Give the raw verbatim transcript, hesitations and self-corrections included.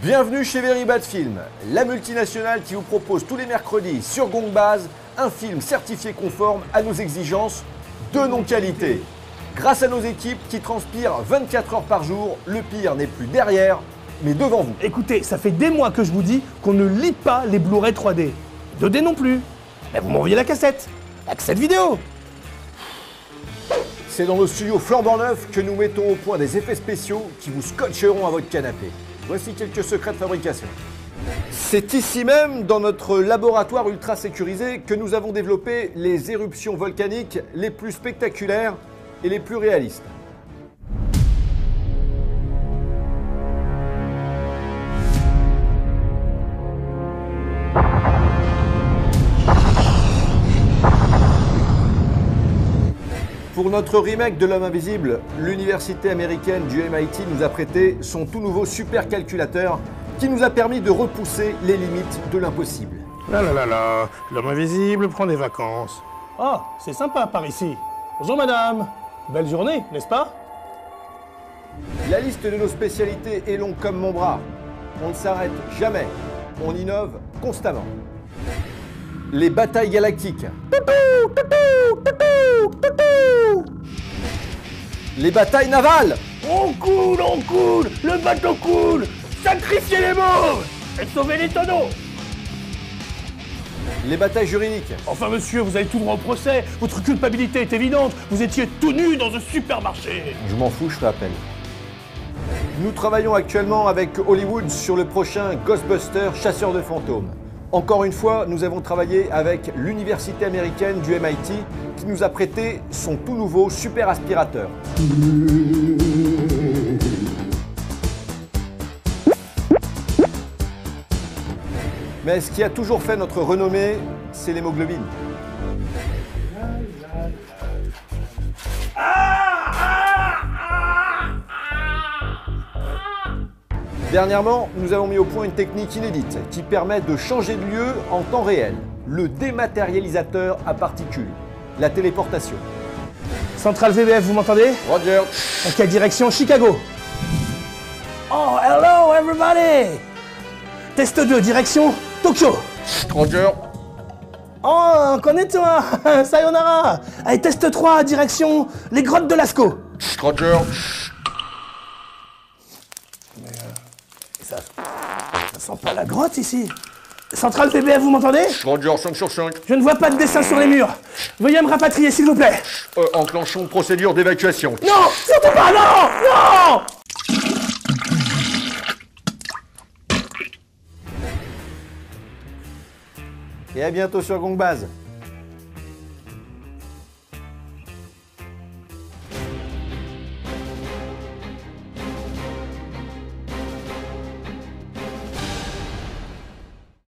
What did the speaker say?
Bienvenue chez Very Bad Film, la multinationale qui vous propose tous les mercredis sur Gongbase un film certifié conforme à nos exigences de non-qualité. Grâce à nos équipes qui transpirent vingt-quatre heures par jour, le pire n'est plus derrière, mais devant vous. Écoutez, ça fait des mois que je vous dis qu'on ne lit pas les Blu-ray trois D. deux D non plus. Mais vous m'envoyez la cassette. La cassette vidéo. C'est dans nos studios flambant neufs que nous mettons au point des effets spéciaux qui vous scotcheront à votre canapé. Voici quelques secrets de fabrication. C'est ici même, dans notre laboratoire ultra sécurisé, que nous avons développé les éruptions volcaniques les plus spectaculaires et les plus réalistes. Pour notre remake de L'Homme Invisible, l'université américaine du M I T nous a prêté son tout nouveau supercalculateur qui nous a permis de repousser les limites de l'impossible. Là là là là, l'homme invisible prend des vacances. Ah, c'est sympa par ici. Bonjour madame. Belle journée, n'est-ce pas? La liste de nos spécialités est longue comme mon bras. On ne s'arrête jamais. On innove constamment. Les batailles galactiques. Les batailles navales. On coule, on coule, le bateau coule. Sacrifiez les morts et sauvez les tonneaux. Les batailles juridiques. Enfin monsieur, vous avez tout droit au procès. Votre culpabilité est évidente. Vous étiez tout nu dans un supermarché. Je m'en fous, je te rappelle. Nous travaillons actuellement avec Hollywood sur le prochain Ghostbusters Chasseur de fantômes. Encore une fois, nous avons travaillé avec l'université américaine du M I T qui nous a prêté son tout nouveau super aspirateur. Mais ce qui a toujours fait notre renommée, c'est l'hémoglobine. Dernièrement, nous avons mis au point une technique inédite qui permet de changer de lieu en temps réel. Le dématérialisateur à particules. La téléportation. Centrale V B F, vous m'entendez? Roger. Ok, direction Chicago. Oh, hello everybody. Test deux, direction Tokyo. Roger. Oh, connais-toi. Sayonara. Allez, test trois, direction les grottes de Lascaux. Roger. Ça, ça sent pas la grotte ici. Centrale V B F, vous m'entendez? Roger, cinq sur cinq. Je ne vois pas de dessin sur les murs. Veuillez me rapatrier, s'il vous plaît. Euh, enclenchons procédure d'évacuation. Non, surtout pas, non, non. Et à bientôt sur Gongbase.